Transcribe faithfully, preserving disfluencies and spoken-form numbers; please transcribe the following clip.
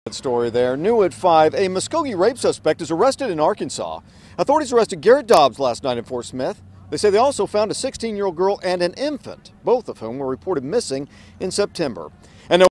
Story there. New at five, a Muskogee rape suspect is arrested in Arkansas. Authorities arrested Garrett Dobbs last night in Fort Smith. They say they also found a sixteen-year-old girl and an infant, both of whom were reported missing in September. And